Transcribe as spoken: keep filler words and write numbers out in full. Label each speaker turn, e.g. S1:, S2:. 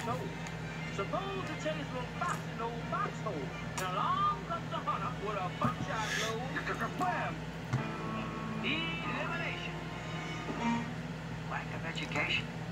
S1: told. Suppose the chase will fast in old foxhole, and along comes the hunter with a buckshot load. Wham! Elimination.
S2: Lack of education.